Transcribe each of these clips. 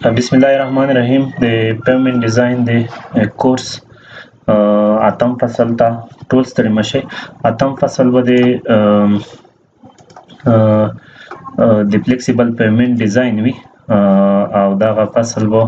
بسم الله الرحمن الرحیم د پیمنټ ډیزاین د کورس اتم فصل ته ټول ستړي مشه. اتم فصل به د فلیکسیبل پیمنټ ډیزاین وي او دغه فصل به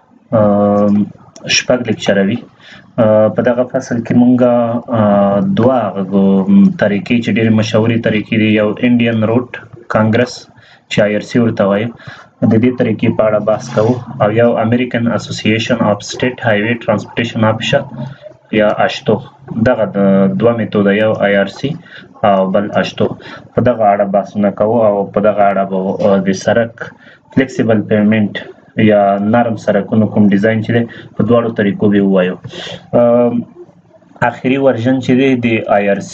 شپږ لیکچر وي. په دغه فصل کې مونږه دوه طریقې چې ډېرې مشهورې طریقې دي، یو انډین روډ کانګرس چې IRC ورته وایي، د دې طریقې په اړه بحث کوو، او یو امریکن اسوسییشن اف سټیټ هایوے ټرانسپورټیشن آفیسر یا اشتو. دغه دوه میتوده، یو IRC او بل اشتو. په دغه اړه بحثونه کوو او په دغه اړه به د سرک فلیکسیبل پیمنټ یا نرم سرکونو کوم ډیزاین چې دی په دواړو طریقو به ووایو. اخري ورژن چې دی د IRC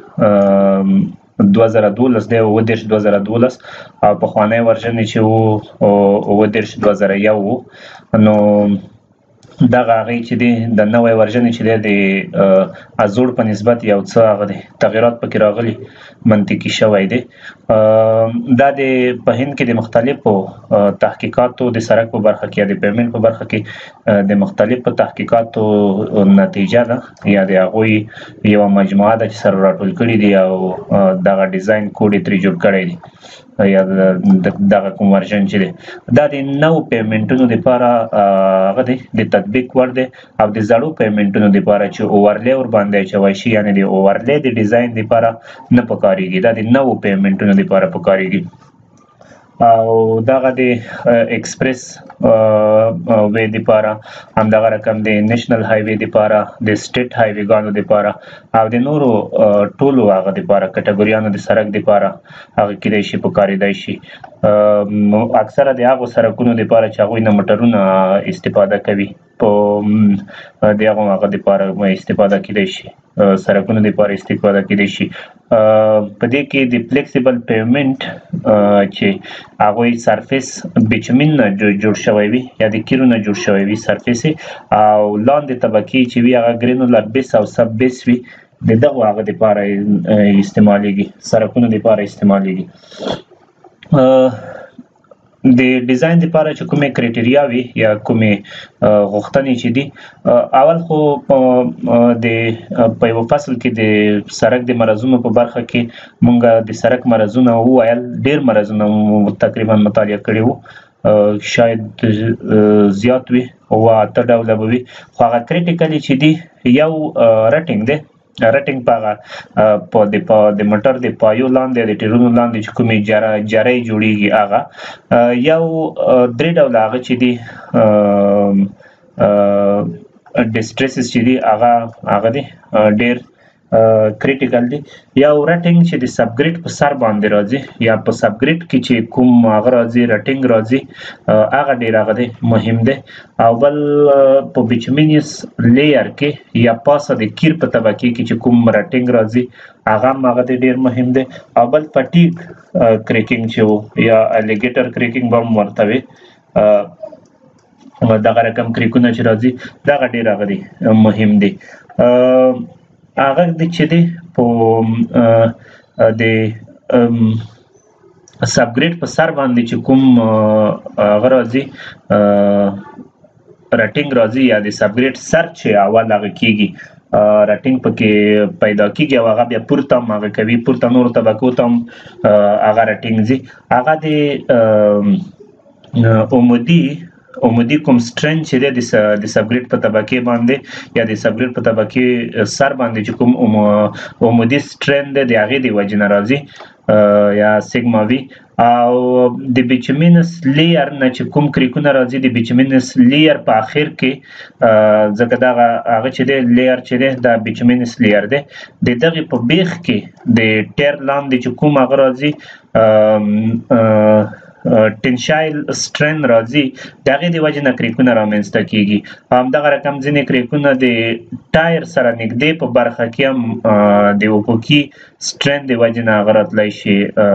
2012 دی، 2012 او پخوانی ورژن چې و 2001 و. نو دغه هغې چې دی د نوی ورژن چې دی د ازوړ په نسبت یو څه هغه دی تغیرات پکې راغلي، منطقي شوی دی. دا د په هند کې د مختلفو تحقیقاتو د سرک په برخه کې یا د پیمنټ په برخه کې د مختلفو تحقیقاتو نتیجه ده، یا د هغوی یوه مجموعه ده چې سره راټول کړي دي او دغه ډیزاین کوډ یې ترې جوړ کړی دی، یا دغه کوم ورژن چې دی دا د نوو پیمنټونو دپاره هغه دی د تطبیق وړ دی، او د زړو پیمنټونو دپاره چې اوورلی ورباندې اچوی شي، یعنې د اوورلی د ډیزاین دپاره نه پکارېږي، دا د نوو پیمنټونو دپاره پکارېږي. او دغه د ایکسپریس وی دپاره، همدغه رقم د نیشنل هایوے دپاره، د سټیټ هایوے ګانو دپاره او د نورو ټولو هغه دپاره کټګوریانو د سرک دپاره هغه کیدای شي پکارېدای شي. اکثره د هغو سرکونو دپاره چې هغوی نه موټرونه استفاده کوي، په د هغه دپاره استفاده کیدای شي، سرکونو دپاره استفاده کیدای شي. په دې کې د فلیکسیبل پیمنټ چې هغوی سرفیس بیچمین نه جوړ شوی وي یا د کیرو نه جوړ شوی وي سرفیس، او لاندې طبقې چې وي هغه ګرینولر بیس او سب بیس وي، د دغو هغه دپاره استعمالیږي، سرکونو دپاره استعمالیږي. د ډیزاین دپاره چې کومې کرایټیریا وي یا کومې غوښتنې چې دي، اول خو په یوه فصل کې د سرک د مرزونو په برخه کې مونږ د سرک مرزونه وویل، ډېر مرزونه تقریبا مطالعه کړي وو، شاید زیات وي، 8 ډوله به وي، خو هغه کریټیکلي چې دي یو رټینګ دی. رټینګ په هغه د موټر د پایو لاندې د ټیرونو لاندې چې کومې جرۍ جوړیږي، هغه یو 3 ډوله هغه چې دي ډسټریسز چې دي هغه دي ډېر کریټیکل دي. یو رټینګ چې د سبګریډ په سر باندې راځي، یا په سبګریډ کې چې کوم هغه راځي رټینګ راځي، هغه ډېر هغه دی مهم دی. او بل په بیچمینیس لیر کې یا پاسه د کیر په طبقې کې چې کوم رټینګ راځي، هغه هم هغه دی ډېر مهم دی. او بل فټیګ کریکینګ چې و یا الیګیټر کریکینګ به هم ورته وي، دغه رقم کریکونه چې راځي دغه ډېر هغه دی مهم دی. هغه چې دی په د سبګریډ په سر باندې چې کوم هغه راځي رټینګ راځي، یا د سبګریډ سر چې اول هغه کېږي رټینګ پکې پیدا کېږي، او هغه بیا پورته هم هغه کوي، پورته نورو طبقو ته هم هغه رټینګ ځي. هغه د عمودي کوم سټرین چې دی د سبګریډ په طبقې باندې یا د سبګریډ په طبقې سر باندې چې کوم عمودي سټرین دی د هغې د وجې نه راځي، یا سیګما وي. او د بیچمینس لیر نه چې کوم کریکونه راځي، د بیچمینس لیر په آخر کې، ځکه دغه هغه چې دی لیر چې دی دا بیچمینس لیر دی، د دغې په بیخ کې د ټیر لاندې چې کوم هغه راځي ټینشایل سټرین راځي، د هغې د وجې نه کریکونه رامنځته کېږي. همدغه رقم ځینې کریکونه د ټایر سره نږدې په برخه کې هم د افقي سټرین د وجې نه هغه راتلی شي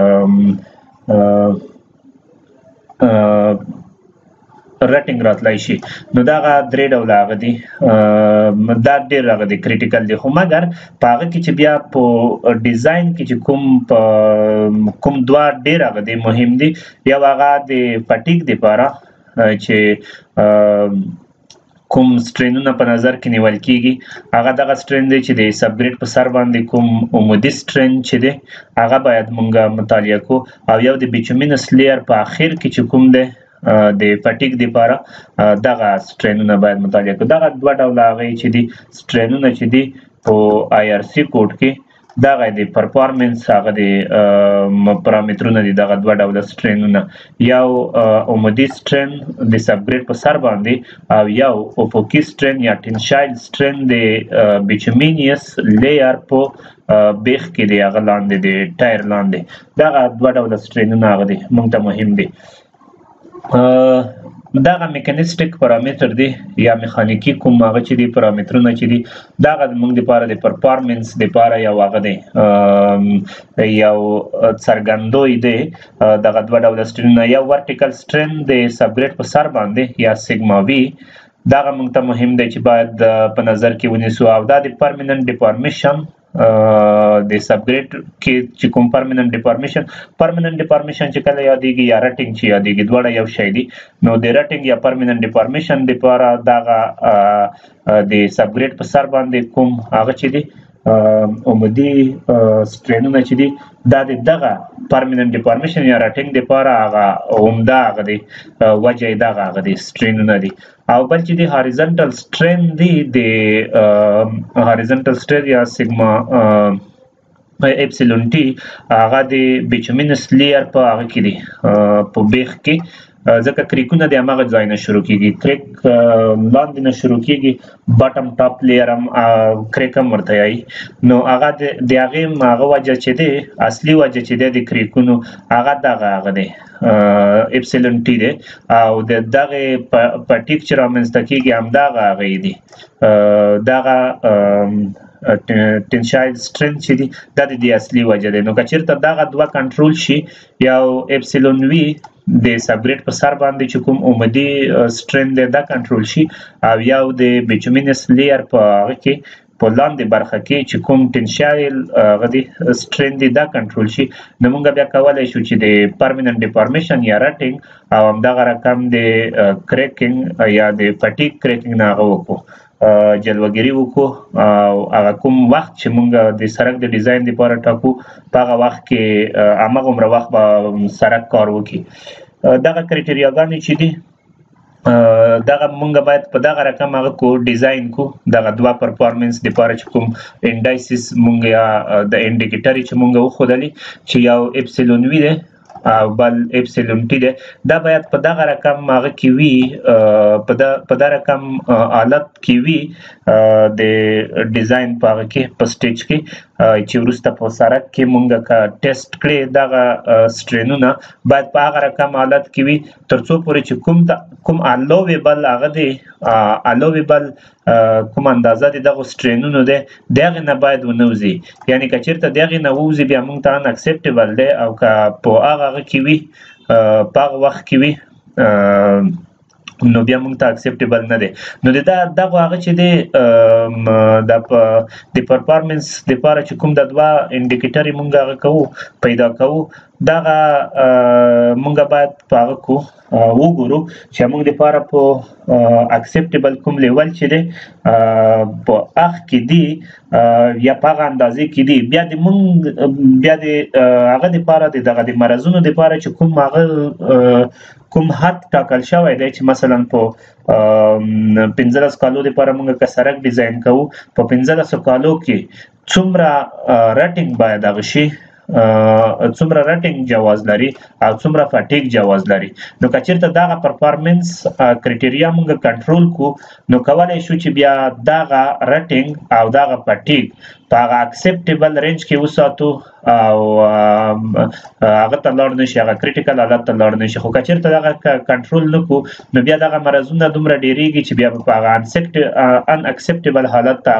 رټینګ راتلی شي. نو دغه 3 ډوله هغه دي، دا ډېر هغه دی کریټیکل دی. خو مګر په هغه کې چې بیا په ډیزاین کې چې کوم 2 ډېر هغه دی مهم دي. یو هغه د فټیګ دپاره چې کوم سټرینونه په نظر کې نیول کیږي هغه دغه سټرین دی چې د سبګریډ په سر باندې کوم عمودي سټرین چې دی هغه باید مونږ مطالعه کو او یو د بیچومینس لیر په اخر کې چې کوم دی د فټیک لپاره دغه سټرینونه باید مطالعه کو. دغه دوه ډوله هغه چې دي سټرینونه چې دي په آی آر سی کوډ کې دغه د پرفارمنس هغه د پارامترونه دي دغه دوه ډوله سټرینونه یو عمودي سټرین د سبګریډ په سر باندې او یو افقي سټرین یا ټینشایل سټرین د بیچومینیس لیر په بیخ کې دی هغه لاندې د ټایر لاندې دغه دوه ډوله سټرینونه هغه دي موږ ته مهم دي. دغه میکانیسټیک پارامتر دی یا میخانیکی کوم هغه چې دی پارامترونه چې دی دغه موږ لپاره د پرفارمنس لپاره یو هغه دی یو څرګندوی دی دغه دوه ډوله سټرینونه یو ورټیکل سټرین د سبګریډ په سر باندې یا سیګما وی دغه موږ ته مهم دی چې باید په نظر کې ونیسو او دا د پرمننت ډیفارمیشن د سبګریډ کې چې کوم پرمننت ډیفارمیشن چې کله یادېږي یا رټینګ چې یادېږي دواړه یو شی دي نو د رټینګ یا پرمننت ډیفارمیشن لپاره دغه د سبګریډ په سر باندې کوم هغه چې دي عمودي سټرینونه چې دي دا د دغه پرمننت ډیفارمیشن یا رټینګ لپاره هغه عمده هغه دی وجه یې دغه هغه دی سټرینونه دي او بل چې د هاریزنټل سټرین دی د هاریزنټل سټرین یا سیګما اپسیلون ټي هغه د بیچومینس لیر په هغه کې دی په بیخ کې ځکه کریکونه د هماغه ځای نه شروع کیږي کریک لاندې نه شروع کیږي باټم ټاپ لیر هم کریک هم ورته یایي نو هغه د هغې هغه وجه چې دی اصلي وجه چې دی د کریکونو هغه دغه دی اپسیلون ټي دی او د دغه پټیک چې رامنځته کیږي همدغه هغې دي دغه ټینشایل سټرین چې دي دا د دې اصلي وجه دی. نو که چېرته دغه دوه کنټرول شي یو اپسیلون وي د سبګریډ په سر باندې چې کوم عمودي سټرین دی دا کنټرول شي او یو د بیچومینس لیر په هغه کې په لاندې برخه کې چې کوم ټینشایل هغه دی سټرین دی دا کنټرول شي نو موږ بیا کولی شو چې د پرمننت ډیفارمیشن یا رټینګ او همدغه رقم د کریکینګ یا د فټیک کریکینګ نه هغه وکړو جلوګیري وکړو او هغه کوم وخت چې موږ د سړک د ډیزاین لپاره ټاکو په هغه وخت کې هماغومره وخت به سړک کار وکړي. دغه کرایټریاګانې چې دي دغه موږ باید په دغه رقم هغه کو ډیزاین کو دغه دوه پرفارمنس لپاره چې کوم انډایسس موږ یا د انډیکیټر چې موږ وښودلي چې یو اپسیلون وي دی او بل اپسیلون ټي دی دا باید په دغه رقم هغه کې وي په دا رقم حالت کې وي د ډیزاین په هغه کې په سټیج کې چې وروسته په سړک کې موږ که ټیسټ کړې دغه سټرینونه باید په هغه رقم حالت کې وي تر څو پورې چې کوم الوویبل هغه دی الوویبل کوم اندازه دی دغه سټرینونو دی د هغې نه باید ونه وځي یعنې که چېرته د هغې نه ووځي بیا موږ ته ان اکسپټیبل دی او که په هغه کې وي په هغه وخت کې وي نو بیا موږ ته اکسپټیبل نه دی. نو د دغه هغه چې دی د پرفارمنس لپاره چې کوم د دوه انډیکیټر یې موږ هغه کوو پیدا کوو دغه موږ باید په هغه کو وګورو چې موږ لپاره په اکسپټیبل کوم لیول چې دی په هغه کې دی یا په هغه اندازې کې دی بیا د هغه لپاره دغه د مرضونو لپاره چې کوم هغه کوم حد ټاکل شوی دی چې مثلا په 15 کالو لپاره موږ که سړک ډیزاین کوو په 15 کالو کې څومره رټینګ باید هغه شي څومره رټینګ جواز لري او څومره فټیک جواز لري نو که چېرته دغه پرفارمنس کرایټیریا موږ کنټرول کړو نو کولی شو چې بیا دغه رټینګ او دغه فټیک په هغه اکسپټیبل رینج کې وساتو او هغه ته لاړ نه شي هغه کریټیکل حالت ته لاړ نه شي خو که چېرته دغه کنټرول نه کړو نو بیا دغه مرضونه دومره ډېرېږي چې بیا په هغه ان اکسپټیبل حالت ته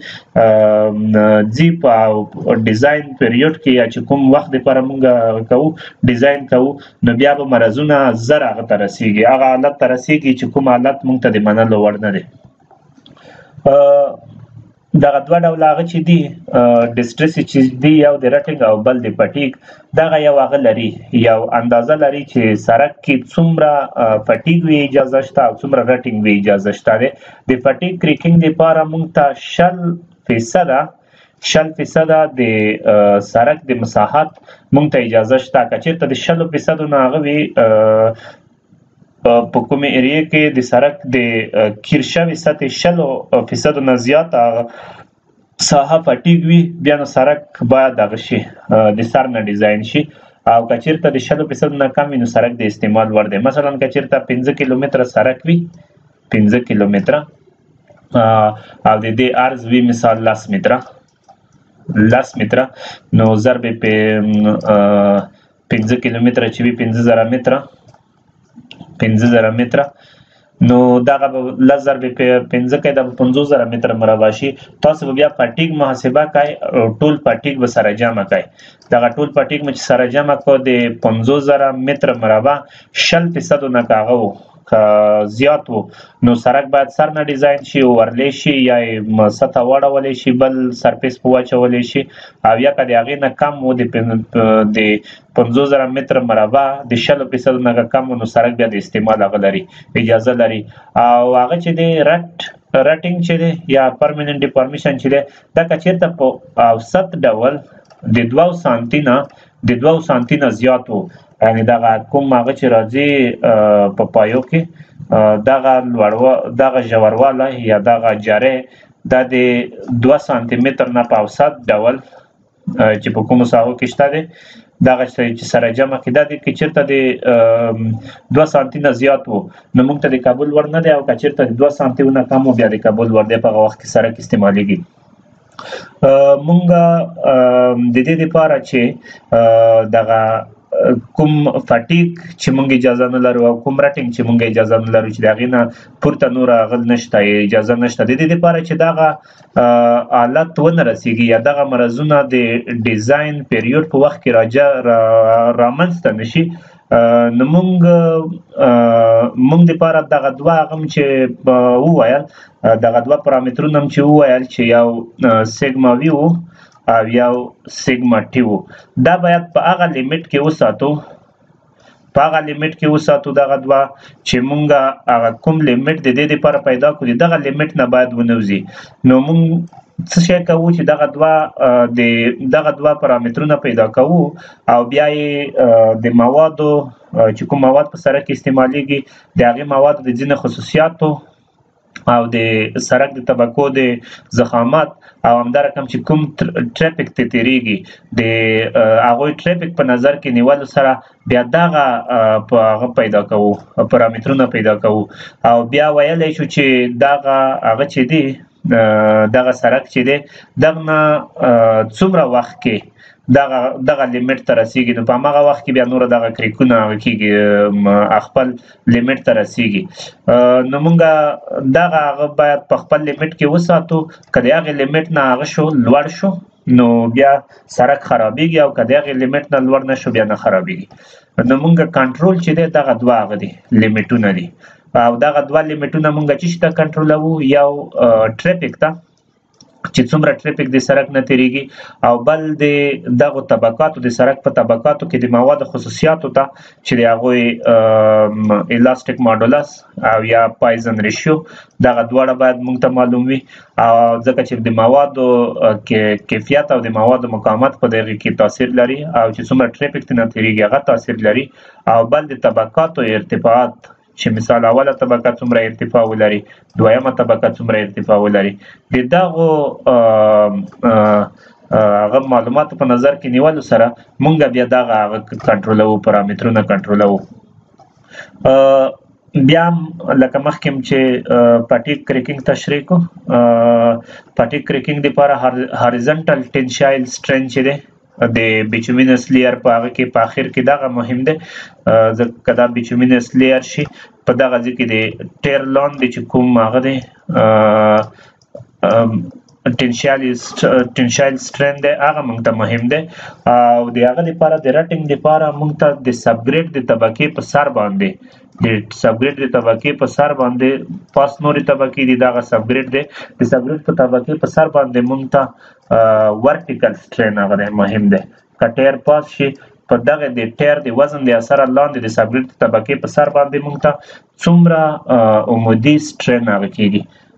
هغه ځي په ډیزاین پیریوډ کې یا چې کوم وخت لپاره موږ کوو ډیزاین کوو نو بیا به مرضونه زر هغه ته رسېږي هغه حالت ته رسېږي چې کوم حالت موږ ته د منلو وړ نه دی. دغه دوه ډوله هغه چې دي ډسټرس چې دی یو د رټینګ او بل د فټیګ دغه یو هغه لري یو اندازه لري چې سرک کې څومره فټیګ وی اجازه شته او څومره رټینګ وی اجازه شته د فټیګ کریکینګ لپاره موږ ته 0% د سرک د مساحت موږ ته اجازه شته که چېرته د 0% نه هغه وي په کومې ایریا کې د سرک د کیر شوي سطحې 0% نه زیاته ساحه فټیګ وي بیا نو سرک باید دغه شي د سر نه ډیزاین شي او که چېرته د 0% نه کم وي نو سرک د استعمال وړ دی مثلا که چېرته 15 کیلومتره سرک وي 15 کیلومتره او د دې عرض وي مثال 10 متره نو ضرب په 15 کیلومتره چې وي 15000 متره نو دغه به 10 ضرب په 15 کې د 50000 متره مربع شي تاسو بیا فټیګ محاسبه کوئ ټول فټیګ به سره جمع کوئ دغه ټول فټیګ مې سره جمع کو د 50000 متره مربع 0% نه کاغه وو زیات وو نو سرک باید سر نه ډیزاین شي ورلی شي یا سطح واړولی شي بل سرفیس په واچولی شي او یا که د هغې نه کم وو د 50000 متره مربع د 0% نه کم وو نو سرک بیا د استعمال هغه لري اجازه لري او هغه چې دی رټینګ چې دی یا پرمننټ ډیفارمیشن چې دی دا که چېرته په اوسط ډول د 2 سانتي نه زیات وو یعنی دغه کوم هغه چې راځي په پایو کې دغه ژوروالی یا دغه جارې دا د 2 سانتي متر نه په اوسط ډول چې په کومو ساحو کې شته دی دغه چې سره جمع کې دا دی که چېرته د 2 سانتي نه زیات وو نو موږ ته د قبول وړ نه دی او که چېرته د 2 سانتي نه کم وو بیا د قبول وړ دی په هغه وخت کې سرک استعمالیږي موږ د دې لپاره چې دغه کوم فټیګ چې موږ اجازه نه لرو او کوم رټینګ چې موږ اجازه نه لرو چې د هغې نه پورته نور اغل نشته اجازه نشته د دې لپاره چې دغه حالت ونه رسیږي یا دغه مرزونه د ډیزاین پیریود په وخت کې رامنځته نشي نو موږ دپاره دغه دوه هغه چې وویل دغه دوه پارامترونه چې وویل چې یو سیګما وي وو او یو سیګما ټي وو دا باید په هغه لیمټ کې وساتو دغه دوه چې مونږ هغه کوم لیمټ د دې لپاره پیدا کړو دغه لیمټ نه باید ونوځي نو مونږ څه شی کوو چې دغه دوه پارامترونه پیدا کوو او بیا یې د موادو چې کوم مواد په سرک کې استعمالیږي د هغې موادو د ځینې خصوصیاتو او د سرک د طبقو د ضخامت او همدارقم چې کوم ټریفیک ته تیریږي د هغوی ټریفیک په نظر کې نیولو سره بیا دغه هغه پیدا کوو پارامترونه پیدا کوو او بیا ویلی شو چې دغه هغه چې دی دغه سرک چې دی دغه نه څومره وخت کې دغه لیمټ ته رسیږي نو په هماغه وخت کې بیا نور دغه کریکونه کېږي خپل لیمټ ته رسیږي نو موږ دغه هغه باید په خپل لیمټ کې وساتو که د هغې لیمټ نه هغه شو لوړ شو نو بیا سرک خرابېږي او که د هغې لیمټ نه لوړ نه شو بیا نه خرابېږي نو موږ کنټرول چې دی دغه دوه هغه دي لیمټونه دي او دغه دوه لیمټونه موږ چې ته کنټرولوو یو ټریفیک ته چې څومره ټریفیک د سرک نه تیریږي او بل د دغو طبقاتو د سرک په طبقاتو کې د موادو خصوصیاتو ته چې د هغوی الاستیک ماډولس او یا پایزن ریشیو دغه دواړه باید موږ ته معلوم وي ځکه چې د موادو کیفیت او د موادو مقاومت په دغې کې تاثیر لري او چې څومره ټریفیک نه تیریږي هغه تاثیر لري او بل د طبقاتو ارتفاعات چې مثال اوله طبقه څومره ارتفاع ولري دویمه طبقه څومره ارتفاع ولري د دغو هغه معلوماتو په نظر کې نیولو سره مونږ بیا دغه کنټرولوو پارامترونه کنټرولوو بیا لکه مخکې چې پټیک کریکینګ تشریح کو پټیک کریکینګ لپاره هاریزونټل ټینشایل سټرینث چې دی د بیچومینس لیر په هغه کې په اخر کې دغه مهم دی ځکه دا بیچومینس لیر شي په دغه ځای کې د ټیر لاندې چې کوم هغه دی ټینشایل سټرین دی هغه موږ ته مهم دی او د هغه لپاره د رټینګ لپاره موږ ته د سبګریډ د طبقې په سر باندې د سبګریډ د طبقې په سر باندې پاس نورې طبقې دي دغه سبګریډ دی د سبګریډ په طبقې په سر باندې موږ ته ورټیکل سټرین هغه دی مهم دی که ټیر پاس شي په دغه د ټیر د وزن د اثر لاندې د سبګریډ د طبقې په سر باندې موږ ته څومره عمودي سټرین هغه کېږي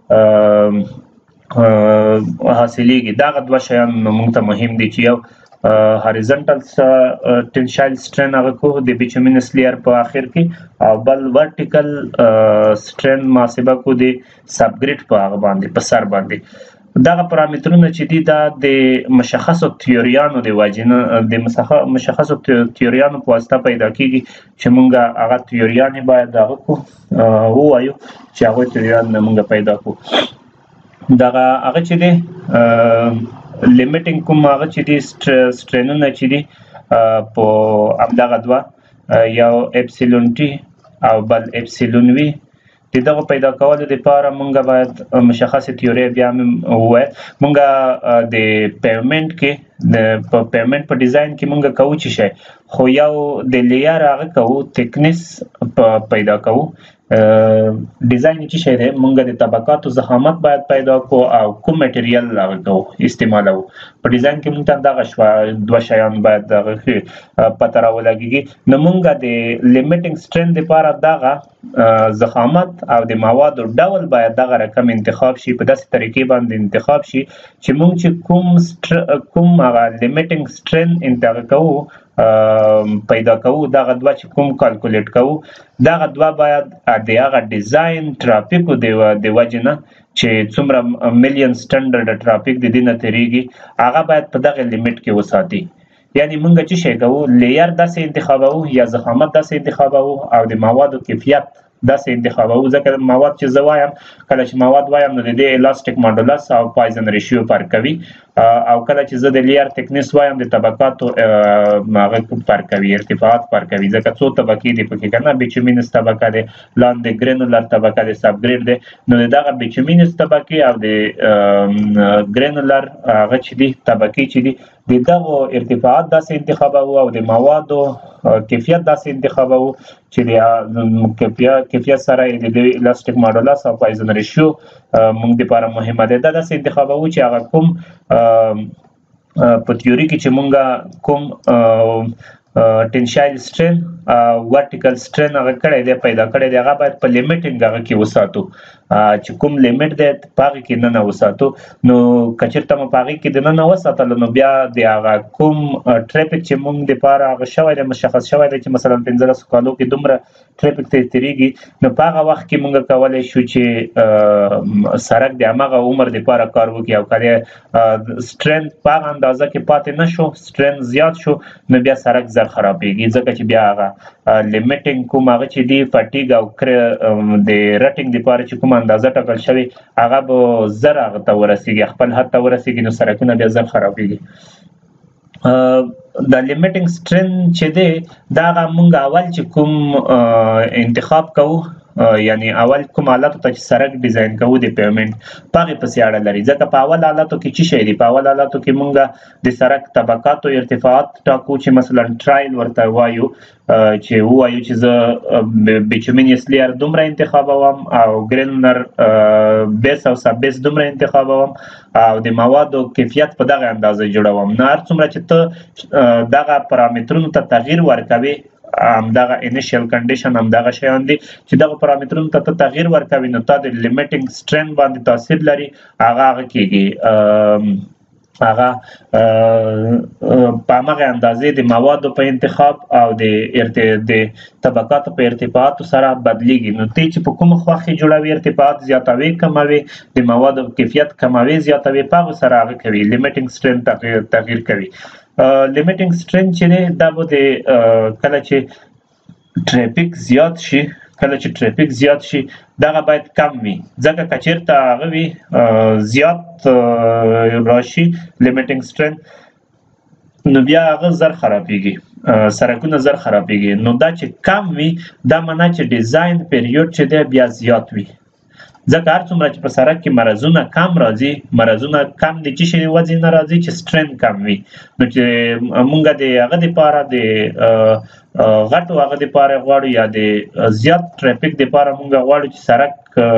حاصلېږي دغه دوه شیان موږ ته مهم دي چې یو هاریزنټل ټینشایل سټرین هغه کوو د بیچومینس لیر په اخر کې او بل ورټیکل سټرین محاسبه کوو د سبګریډ په هغه باندې په سر باندې دغه پارامترونه چې دي دا د مشخصو تیوریانو د وجې نه د مشخصو تیوریانو په واسطه پیدا کېږي چې موږ هغه تیوریانې باید هغه کوو ووایو چې هغوی تیوریان موږ پیدا کوو دغه هغه چې دی لیمیټینګ کوم هغه چې دي سټرینونه چې دي په همدغه دوه یو اپسیلون ټي او بل اپسیلون وي د دغه پیدا کولو لپاره موږ باید مشخصه تیوري بیا هم ووایو موږ د پیمنټ کې په پیمنټ په ډیزاین کې موږ کوو چې شی خو یو د لیر هغه کوو تکنس پیدا کوو ډیزاین چې شی دی موږ د طبقاتو ضخامت باید پیدا کوو او کوم میټیریال هغه کوو استعمالوو په ډیزاین کې موږ ته دغه دوه شیان باید دغه پته راولګېږي نو موږ د لیمیټینګ سټرین لپاره دغه ضخامت او د موادو ډول باید دغه رقم انتخاب شي په داسې طریقې باندې انتخاب شي چې موږ چې کوم هغه لیمیټینګ سټرین انتخاب کوو پیدا کوو دغه دوه چې کوم کالکولیټ کوو دغه دوه باید د هغه ډیزاین ټرافیکو د وجې نه چې څومره میلیون سټنډرډ ټرافیک د دې نه تېرېږي هغه باید په دغه لیمیټ کې وساتي یعنی موږ چې شی کوو لیر داسې انتخابوو یا ضخامت داسې انتخابوو او د موادو کیفیت داسې انتخابوو ځکه مواد چې زه وایم کله چې مواد وایم نو د دې الاستیک ماډولس او پایزن ریشیو فرق کوي او کله چې زه د لیر تکنس وایم د طبقاتو هغه فرق کوي ارتفاعات فرق کوي ځکه څو طبقې دي پکې که نه بیچومینس طبقه دی لاندې ګرینولر طبقه د سبګریډ دی نو د دغه بیچومینس طبقې او د ګرینولر هغه چې دي طبقې چې دي د دغو ارتفاعات داسې انتخابوو او د موادو کیفیت داسې انتخابوو چې د کیفیت سره د الاستیک ماډولس او پایزن ریشیو موږ دپاره مهمه دی دا داسې انتخابوو چې هغه کوم په تیوري کې چې موږ کوم ټینشایل سټرین ورټیکل سټرین هغه کړی دی پیدا کړی دی هغه باید په لیمیټینګ هغه کې وساتو چې کوم لیمیټ دی په هغې کې نه وساتو نو که چېرته مو په هغې کې دننه وساتلو نو بیا د هغه کوم ټریفک چې موږ دپاره هغه شوی دی مشخص شوی دی چې مثلا 15 کالو کې دومره ټریفک ته تېرېږي نو په هغه وخت کې موږ کولی شو چې سړک د همغه عمر دپاره کار وکړي او که سټرین په هغه اندازه کې پاتې نه شو سټرین زیات شو نو بیا سړک زر خرابېږي ځکه چې بیا هغه لیمیټینګ کوم هغه چې دی فټیګ او د رټینګ دپاره چې کوم اندازه ټاکل شوې هغه به زر هغه ته ورسېږي خپل حد ته ورسېږي نو سړکونه بیا زر خرابېږي د لیمیټینګ سټرین چې دی دا هغه موږ اول چې کوم انتخاب کوو یعنی اول کوم حالاتو ته چې سړک ډیزاین کوو د پیمنټ په هغې پسې اړه لري ځکه په اول حالاتو کې څه شی دي په اول حالاتو کې موږ د سړک طبقاتو ارتفاعات ټاکو چې مثلا ټرایل ورته وایو چې ووایو چې زه بیچومینس لیر دومره انتخابوم او ګرینولر بیس او سب بیس دومره انتخابوم او د موادو کیفیت په دغه اندازه جوړوم نو هر څومره چې ته دغه پارامترونو ته تغییر ورکوې همدغه انیشیل کنډیشن همدغه شیان دي چې دغه پارامترونو ته تغییر ورکوي نو تا د لیمیټینګ سټرین باندې تاثیر لري هغه کېږي هغه په همغه اندازې د موادو په انتخاب او د طبقاتو په ارتفاعاتو سره بدلیږي نو تی چې په کومه خوښې جوړوي ارتفاعات زیاتوي کموي د موادو کیفیت کموي زیاتوي په هغو سره هغه کوي لیمیټینګ سټرین تغییر کوي لیمیټینګ سټرین چې دی دا به د کله چې ټریفیک زیات شي دغه باید کم وي ځکه که چېرته هغه وي زیات راشي لیمیټینګ سټرین نو بیا هغه زر خرابېږي سړکونه زر خرابېږي نو دا چې کم وي دا معنا چې ډیزاین پیریود چې دی بیا زیات وي ځکه هر څومره چې په سرک کې مرزونه کم راځي، مرزونه کم دي چې شي وځي نه راځي چې سټرینث کم وي، نو چې مونږ د هغه لپاره د غټو هغه لپاره غواړو یا د زیات ټرافیک لپاره مونږ غواړو چې سرک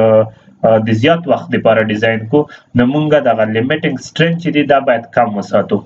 د زیات وخت لپاره ډیزاین کو، نو مونږ دغه لیمیټینګ سټرینث چې دی دا باید کم وساتو.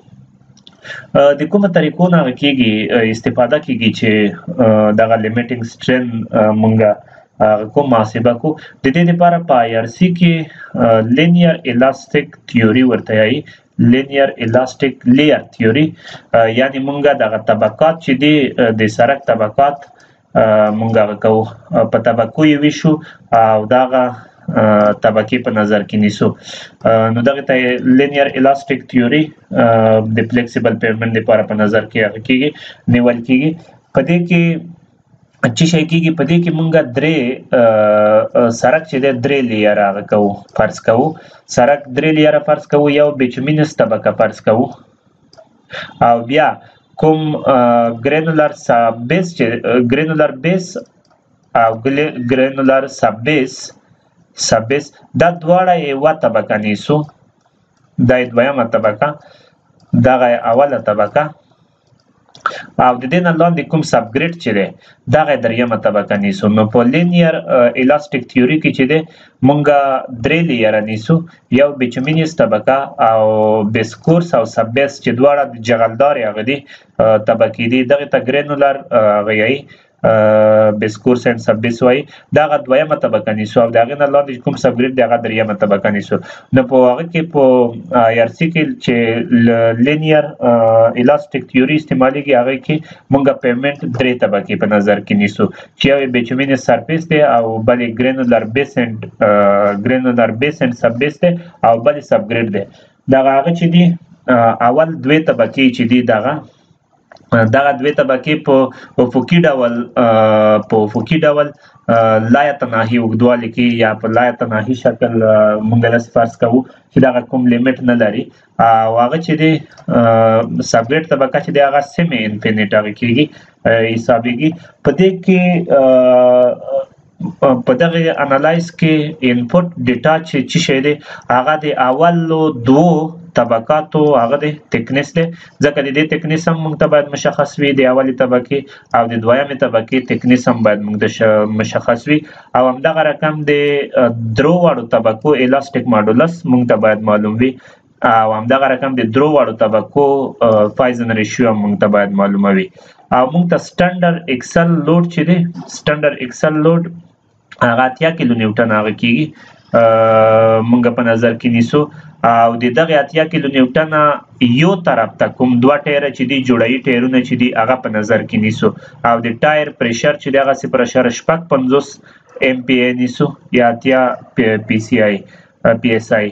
د کومه طریقو نه کېږي استفاده کېږي چې دغه لیمیټینګ سټرینث مونږ کوم محاسبه کو؟ د دې لپاره په IRC کې لینیر الاسټیک تیوري ورته وایي، لینیر الاسټیک لیر تیوري، یعنی مونږ دغه طبقات چې دي د سرک طبقات مونږ کوو په طبقو یې ویشو او دغه طبقې په نظر کې نیسو، نو دغه ته لینیر الاسټیک تیوري د فلیکسیبل پیومنټ لپاره په نظر کې هغه کېږي نیول کېږي. په دې کې چې شي کېږي، په دې کې مونږ درې سرک چې دی درې لیره هغه کوو فرض کوو، سرک درې لیره فرض کوو، یو بیچمینس طبقه فرض کوو او بیا کوم ګرینولر سب بیس چې ګرینولر بیس او ګرینولر سب بیس دا دواړه یوه طبقه نیسو، دا یې دویمه طبقه، دغه اوله طبقه او د دې نه لاندې کوم سبګریډ چې دی دغه دریمه طبقه نیسو. نو په لینیر الاسټیک تیوري کې چې دی مونږ درې لیره نیسو، یو بیچمینس طبقه او بیس کورس او سب بیس چې دواړه د جغلدارې هغه دي طبقې دي، دغه ته ګرینولر هغه یایي بیس کورس اینډ سب بیس وایي، دغه دویمه طبقه نیسو او د هغې نه لاندې کوم سبګریډ دی هغه دریمه طبقه نیسو. نو په هغه کې په IRC کې چې لینیر الاسټیک تیوري استعمالیږي هغه کې مونږ پیومنټ درې طبقې په نظر کې نیسو چې یو بیچمینس سرفیس دی او بل ګرینولر بیس اینډ سب بیس دی او بل سبګریډ دی. دغه هغه چې دی اول دوې طبقې چې دی دغه دوې طبقې په افقي ډول لا یتناهي اوږدوالي کې یا په لا یتناهي شکل مونږ داسې فرض کوو چې دغه کوم لیمیټ نه لري، او هغه چې دی سبګریډ طبقه چې دی هغه سیمي انفینیټ هغه کېږي حسابېږي. په دې کې په دغه انالایز کې انپوټ ډیټا چې شی دی هغه د اولو دوو طبقاتو هغه د تکنس دی، ځکه د دې تکنس هم موږ ته باید مشخص وي د اولې طبقې او د دویمې طبقې تکنس هم باید موږ ته مشخص وي، او همدغه رقم د درو واړو طبقو الاسټیک ماډولس موږ ته باید معلوم وي، او همدغه رقم د درو واړو طبقو فایزن ریشیو هم موږ ته باید معلومه وي، او موږ ته سټنډرډ ایکسل لوډ چې دی سټنډرډ ایکسل لوډ هغه 80 کیلو نیوټن هغه کېږي مونږ په نظر کې نیسو، او د دغه 80 کیلو نیوټن یو طرف ته کوم دوه ټایره چې دی جوړایي ټایرونه چې دی هغه په نظر کې نیسو، او د ټایر پریشر چې دی هغه 0.55 MPa نیسو یا 80 PSI.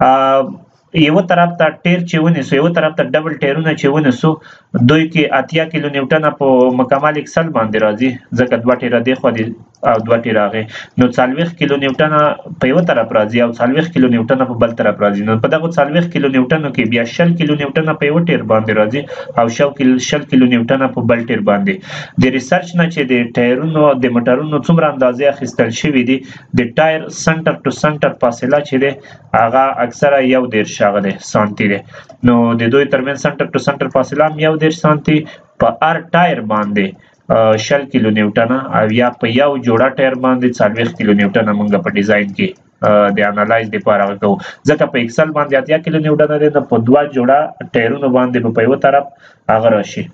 یو طرف ته ټیر چې ونیسو، یو طرف ته ډبل ټیرونه چې ونیسو، دوی کې 80 کیلو نیوټن په مکمل اکسل باندې راځي، ځکه دوه ټیره دی خو دی او دوه ټیره هغې، نو 40 کیلو نیوټن په یو طرف راځي او 40 کیلو نیوټن په بل طرف راځي، نو په دغه 40 کیلو نیوټنو کې بیا 60 کیلو نیوټن په یو ټیر باندې راځي او 60 کیلو نیوټن په بل ټیر باندې. د ریسرچ نه چې د ټایرونو د موټرونو څومره اندازې اخیستل شوي دي، د ټایر سنټر ټو سنټر فاصله چې دی هغه اکثره 1.5 هغه دی سانتي دی، نو د دوی ترمنځ سنټر ټو سنټر فاصله هم 1.5 سانتي، په هر ټایر باندې 60 کیلو نیوټن او یا په یو جوړه ټایر باندې 40 کیلو نیوټن موږ په ډیزاین کې د انالایز لپاره کوو، ځکه په اکسل باندې 80 کیلو نیوټن دی، نو په دوه جوړه ټایرونو باندې په یو طرف هغه راشي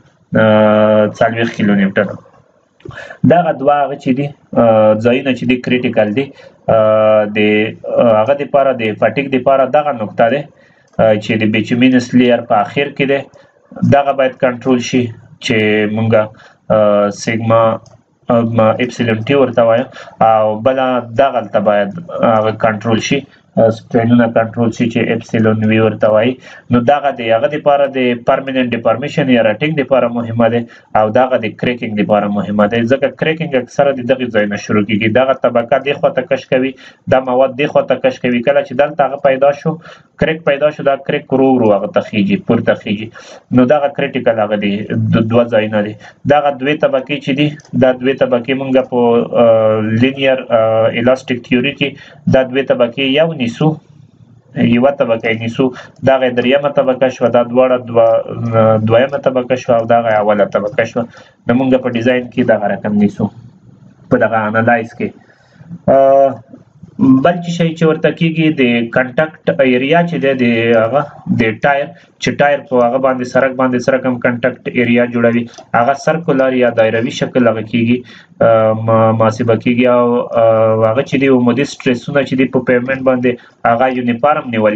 40 کیلو نیوټن. دغه دوه هغه چې دي ځایونه چې دي کریټیکل دي د هغه لپاره د فټیک لپاره دغه نقطه ده چې د بیچمینس لیر په اخر کې ده، دغه باید کنټرول شي چې مونږه سیګما اپسیلون ټي ورته وایو، او بله دغلته باید هغه کنټرول شي سټرینونه کنټرول شي چې اپسیلون وی ورته وایي، نو دغه د هغه لپاره د پرمننت ډیفارمیشن یا راټینګ لپاره مهمه ده او دغه د کریکینګ لپاره مهمه ده، ځکه کریکینګ اکثره د دغه ځای نه شروع کیږي، دغه طبقه دې خواته کش کوي، دا مواد دې خواته کش کوي، کله چې دلته هغه پیدا شو کریک پیدا شو دا کریک ورو ورو هغه تخیږي پورته خیږي نو دغه کریټیکل هغه دی دوه ځایونه دي دغه دوه طبقې چې دي دا دوه طبقې مونږ په لینیر الاسټیک تھیوري کې دا دوه طبقې یو نیسو یوه طبقه نیسو دغه دریمه طبقه شوه دا دواړه دویمه طبقه شوه او دغه اوله طبقه شوه نو موږ په ډیزاین کې دغه رقم نیسو په دغه انالایز کې بل شي چې ورته کېږي د کنټکټ ایریا چې دی د هغه د ټایر چې ټایر په هغه باندې سرک باندې سره کوم کنټکټ ایریا جوړوي هغه سرکولر یا دایروي شکل هغه کېږي محاسبه کېږي او هغه چې دی عمودي سټریسونه چې دی په پیومنټ باندې هغه یونیفارم نیول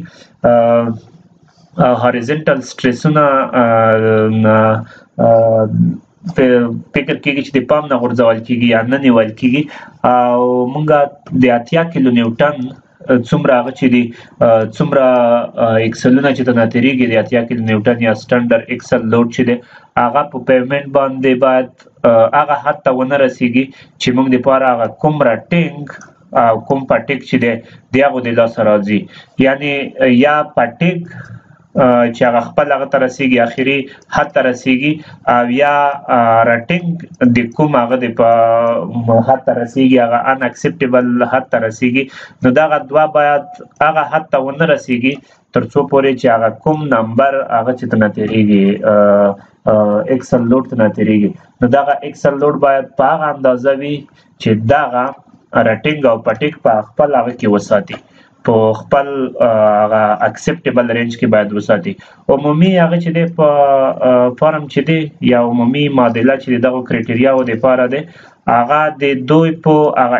کېږي هاریزنټل سټریسونه فکر کېږي چې د پام نه غورځول کېږي یا نه نیول کېږي او موږ د 80 کیلو نیوټن څومره هغه چې دي څومره اکسلونه چې ته ناتیریږي د 80 کیلو نیوټن یا سټنډر اکسل لوډ چې دی هغه په پیومنټ باندې باید هغه حد ته ونه رسیږي چې موږ دپاره هغه کوم راټینګ او کوم پټیک چې دی د هغو د لاسه راځي یعنې یا پټیک چې هغه خپل هغه ته رسیږي اخري حد ته رسیږي او یا راټینګ د کوم هغه د په حد ته رسیږي هغه ان اکسپټیبل حد ته رسیږي نو دغه دوه باید هغه حد ته ونه رسیږي تر څو پورې چې هغه کوم نمبر هغه چې ته نه تېرېږي اکسل لوډ ته نه تېرېږي نو دغه اکسل لوډ باید په هغه اندازه وي چې دغه راټینګ او پټیک په خپل هغه کې وساتي په خپل هغه اکسپټیبل رینج کې باید وساتي عمومي هغه چې دی په فارم چې دی یا عمومي معادله چې دغه کرایټریاو دپاره دی هغه د دوی په هغه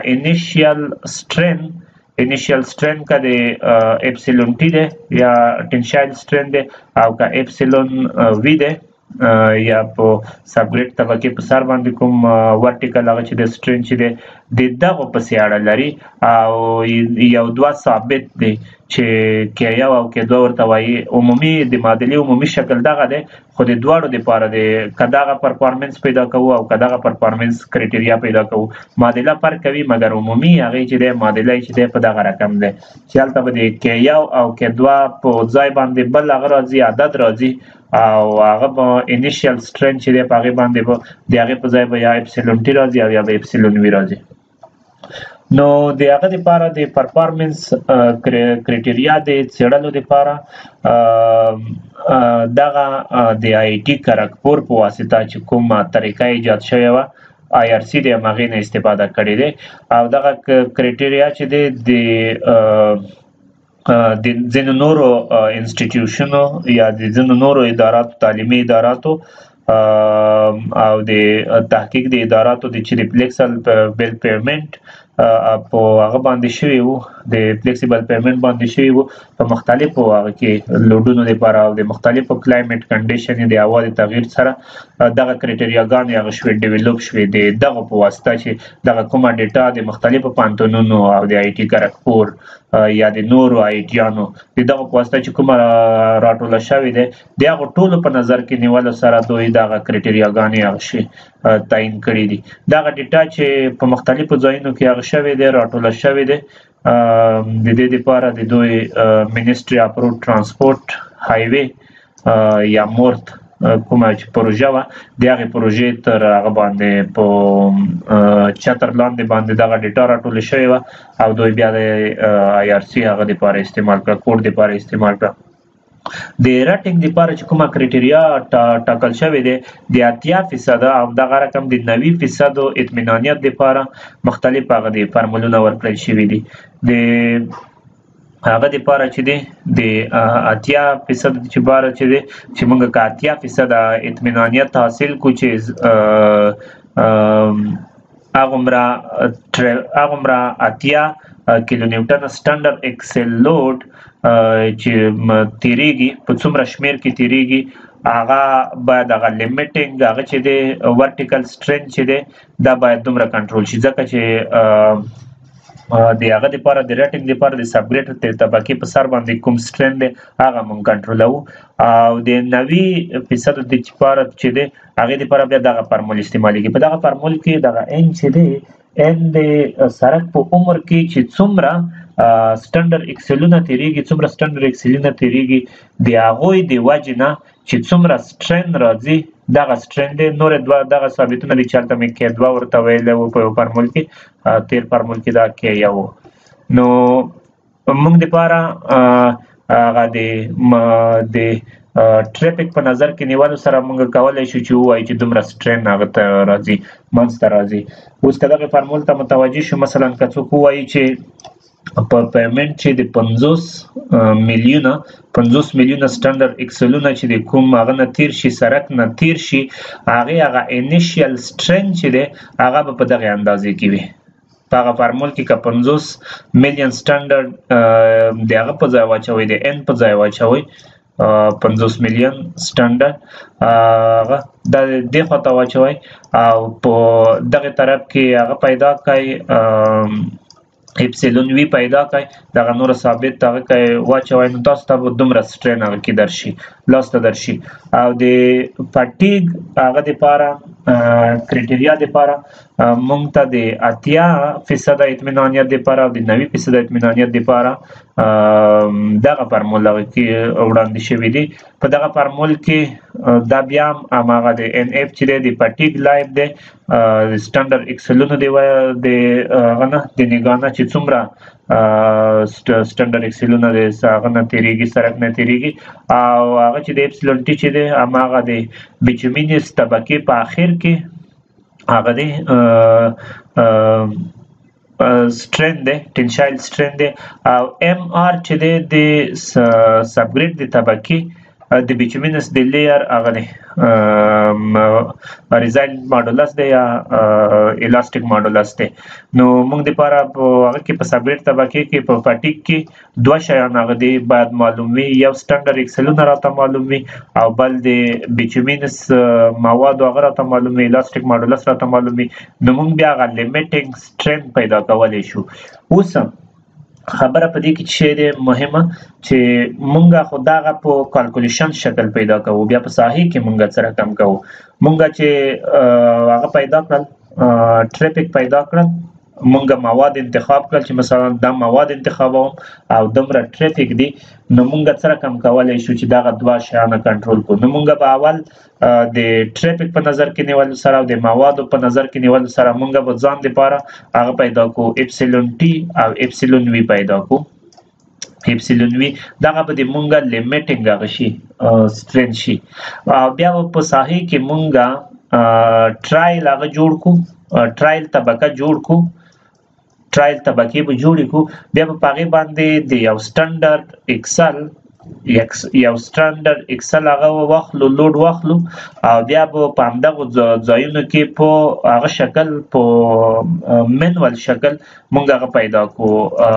انیشیل سټرین که د اپسیلون ټي دی یا ټینشایل سټرین دی او که اپسیلون وي دی یا په سبګریډ طبقې په سر باندې کوم ورټیکل هغه چې د سټرین چې دی د دغو پسې اړه لري او یو دوه ثابت دی چې کې یو او کې دوه ورته وایي عمومي د معادلې عمومي شکل دغه دی خو د دواړو دپاره دی که دغه پرفارمنس پیدا کوو او که دغه پرفارمنس کرایټریا پیدا کوو معادله فرق کوي مګر عمومي هغې چې دی معادله چې دی په دغه رقم دی چې هلته به د کې یو او کې دوه په ځای باندې بل هغه راځي عدد راځي او هغه به انیشیل سټرین چې دی په هغې باندې به د هغې په ځای به یا اپسیلون ټي راځي او یا به اپسیلون وي راځي نو د هغه دپاره د پرفارمنس کرایټریا د څېړلو دپاره دغه د آی ټي کرکپور په واسطه چې کومه طریقه ایجاد شوې وه آی آر سی د همغې نه استفاده کړې دی او دغه کرایټریا چې دی د ځینو نورو انسټیټیوشنو یا د ځینو نورو اداراتو تعلیمي اداراتو او د تحقیق د اداراتو د چې د فلیکسل بیل پیمنټ په هغه باندې شوي وو د فلیکسیبل پیمنټ باندې شوي وو په مختلفو هغه کې لوډونو لپاره او د مختلفو کلایمټ کنډیشن د هوا د تغییر سره دغه کرایټریاګانې هغه شوې ډیولپ شوې د دغه په واسطه چې دغه کومه ډیټا د مختلفو پوهنتونونو او د آی ټي کرکپور یا د نورو آی ټیانو د دغه په واسطه چې کومه راټوله شوې ده د هغو ټولو په نظر کې نیولو سره دوی دغه کرایټریاګانې هغه شي تعیین کړي دي دغه ډیټا چې په مختلفو ځایونو کې هغه شوې ده راټوله شوې ده د دې دپاره د دوی منسټري اف روډ ټرانسپورټ هایوې یا مورت کومه چې پروژه وه د هغې پروژې تر هغه باندې په چتر لاندې باندې دغه ډیټا راټولې شوې وه او دوی بیا د آی آر سی هغه دپاره استعمال کړه کوډ دپاره استعمال کړه د راټینګ دپاره چې کومه کرایټریا ټاکل شوې دی د 80% او دغه رقم د 90% اطمینانیت دپاره مختلف هغه د فارمولونه ورکړل شوي دي د هغه دپاره چې دی د 80% چې باره چې دی چې موږ که 80% اطمینانیت حاصل کړو چې هغومره 80 کیلو نیوټن سټنډرډ اکسل لوډ چې تیریږي په څومره شمیر کې تیریږي هغه باید هغه لیمیټینګ هغه چې دی ورټیکل سټرین چې دی دا باید دومره کنټرول شي ځکه چې د هغه دپاره د راټینګ دپاره د سبګریډ طبقې په سر باندې کوم سټرین دی هغه موږ کنټرولوو او د 90% د دپاره چې دی هغې دپاره بیا دغه فارمول استعمالیږي په دغه فارمول کې دغه ان چې دی ان د سرک په عمر کې چې څومره سټنډرډ ایکسلونه تیریږي، څومره سټنډرډ ایکسلونه تیریږي د هغوی د وجې نه چې څومره سټرین راځي دغه سټرین دی. نور دوه دغه ثابتونه دي چې هلته مې کې 2 ورته ویلی وو په یو فارمول کې، تیر فارمول کې دا کې یو. نو موږ دپاره هغه د ټریفیک په نظر کې نیولو سره موږ کولی شو چې ووایو چې دومره سټرین هغه ته راځي، منځته راځي. اوس که دغې فارمول ته متوجه شو، مثلا که څوک ووایي چې په پیمنټ چې د 50 میلیونه سټنډرډ ایکسلونه چې د کوم هغه نه تیر شي، سرک نه تیر شي، هغه انیشیل سټرین چې دی هغه به په دغې اندازې کې وي. په هغه فارمول کې که 50 میلیون سټنډرډ د هغه په ځای واچوئ، د n په ځای واچوئ 50 میلیون سټنډرډ هغه د دې خواته واچوئ او په دغې طرف کې هغه پیدا کړئ اپسیلون وی پیدا کړئ، دغه نور ثابت هغه کې واچوئ، نو تاسو ته به دومره سټرین هغه کې درشي، لاسته درشي. او د فټیګ هغه دپاره کرایټیریا دپاره موږ ته د 80% اطمینانیت دپاره او د 90% اطمینانیت دپاره دغه فارمول هغه کې وړاندې شوي دي. په دغه فارمول کې دا بیا هم هماغه د ان اف چې دی د فټیګ لایف دی، سټنډرډ ایکسلونه دی د هغه نه د نګاه نه چې څومره سټنډرډ ایکسلونه د هغه نه تېرېږي، سرک نه تېرېږي، او هغه چې د اپسیلون ټي چې دی هماغه د بیچومینس طبقې په آخر کې هغه دی سټرین دی، ټینشایل سټرین دی. او ام آر چې دی د سبګریډ د طبقې د بیچومینس د لیر هغه دی ریزایلنټ ماډولس دی یا الاستیک ماډولس دی. نو موږ دپاره په هغه کې په سبګریډ طبقې کې په فټیګ کې دوه شیان هغه دی باید معلوم وي، یو سټنډرډ ایکسلونه راته معلوم وي او بل د بیچومینس موادو هغه راته معلوم وي، الاستیک ماډولس راته معلوم وي. نو موږ بیا هغه لیمیټینګ سټرین پیدا کولی شو. اوس خبره په دې کې چې دی مهمه چې مونږ خو دغه په کالکولیشن شکل پیدا کوو، بیا په ساحې کې مونږ څه رقم کوو. مونږ چې هغه پیدا کړل، ټریفیک پیدا کړل، مونږ مواد انتخاب کړل چې مثلا دا مواد انتخابوم او دومره ټریفیک دی، نو مونږ څه رقم کولی شو چې دغه دوه شیانه کنټرول کړو. نو مونږ به اول د ټریفیک په نظر کې نیولو سره او د موادو په نظر کې نیولو سره مونږ به ځان دپاره هغه پیدا کړو اپسیلون ټي او اپسیلون وی پیدا کړو. اپسیلون وی دغه به د مونږ لیمیټینګ هغه شي سټرین شي. او بیا په ساحې کې مونږ ټرایل هغه جوړ کړو، ټرایل طبقه جوړ کړو، ټرایل طبقې به جوړې کړو. بیا به په هغې باندې د یو سټنډرډ ایکسل هغه واخلو، لوډ واخلو، او بیا به په همدغو ځایونو کې په هغه شکل په منول شکل مونږ هغه پیدا کړو،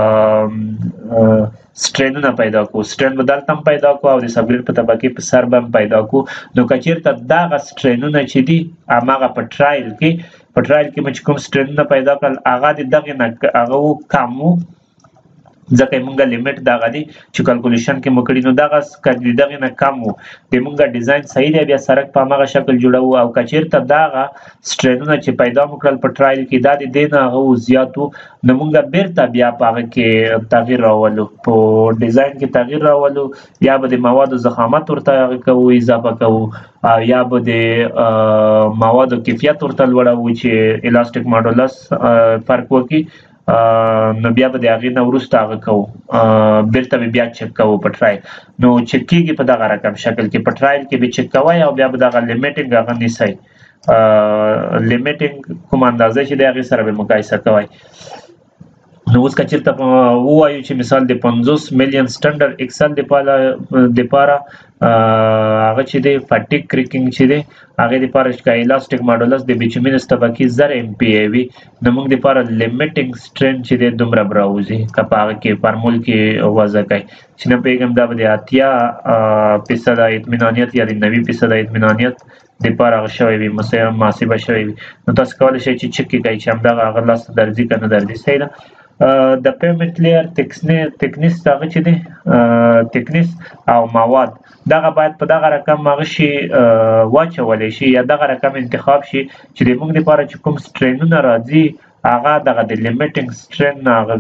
سټرینونه پیدا کړو. سټرین به دلته هم پیدا کړو او د سبګریډ په طبقې په سر به هم پیدا کړو. نو که چېرته دغه سټرینونه چې دي هماغه په ټرایل کې مو چې کوم سټرینونه پیدا کړل هغه د دغې نه هغه کم وو، ځکه مونږ لیمیټ دغه دی چې کالکولیشن کې مو کړي، نو دغه دغې نه کم وو، د مونږ ډیزاین صحیح دی، بیا سرک په هماغه شکل جوړوو. او که چېرته دغه سټرینونه چې پیدا مو کړل په ټرایل کې دا د دې نه هغه زیات وو، نو مونږ بیرته بیا په هغه کې تغییر راولو، په ډیزاین کې تغییر راولو، یا به د موادو ضخامت ورته هغه کوو، اضافه کوو، یا به د موادو کیفیت ورته لوړوو چې الاستیک ماډولس فرق وکړي. نو بیا به د هغې نه وروسته هغه کوو، بیرته به بیا چک کوو په ټرایل. نو چک کېږي په دغه رقم شکل کې، په ټرایل کې به چک کوئ او بیا به دغه لیمیټینګ هغه نیسئ، لیمیټینګ کوم اندازه چې د هغې سره به مقایسه کوئ. نو اوس که چېرته ووایو چې مثال د 50 میلیون سټنډرډ ایکسل دپاره هغه چې دی فټیګ کریکینګ چې دی هغې دپاره چې که الاستیک ماډولس د بیچومینس طبقې 1000 MPa وي، نو موږ دپاره لیمیټینګ سټرین چې دی دومره به راوځي که په هغه کې فارمول کې وضع کوئ چې نه پوهېږم دا به د 80% اطمینانیت یا د 90% اطمینانیت دپاره هغه شوی وي، محاسبه شوی وي. نو تاسو کولی شئ چې چک یې کوئ چې همدغه هغه لاسته درځي که نه درځي. صحیح ده. د پیمنټ لیر تکنیس هغه چې دی تکنیس او مواد دغه باید په دغه رقم هغه شي واچولی شي یا دغه رقم انتخاب شي چې د موږ دپاره چې کوم سټرینونه راځي هغه دغه د لیمیټینګ سټرین نه هغه وي،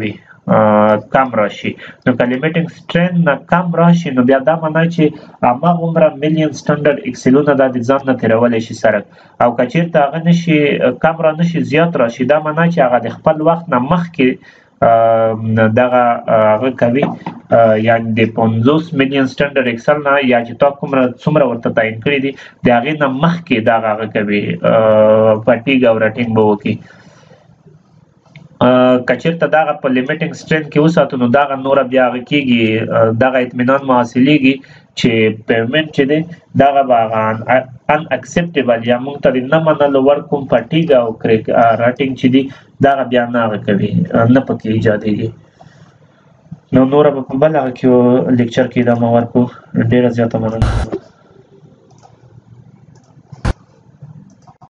کم راشي. نو که لیمیټینګ سټرین نه کم راشي نو بیا دا معنا چې هماغومره میلیون سټنډرډ ایکسلونه دا د ځان نه تېرولی شي سرک، او که چېرته هغه نشي کم را نشي زیات راشي دا معنا چې هغه د خپل وخت نه مخکې دغه هغه کوي، یعنې د 50 میلیون سټنډرډ ایکسل نه یا چې تا څومره ورته تعین کړي دي د هغې نه مخکې دغه هغه کوي فټیګ او رټینګ به وکړي. که چېرته دغه په لیمیټینګ سټرین کې وساتو نو دغه نوره بیا هغه کېږي، دغه اطمینان مو حاصلېږي چې پیمنټ چې دی دغه به هغه ان اکسپټیبل یا موږ ته د نه منلو وړ کوم فټیګ او رټینګ چې دي دغه بیا نه هغه کوي، نه پکې ایجادېږي. نو نوره به په بل هغه کې لیکچر کې دا مو ورکړو. ډېره زیاته مننه.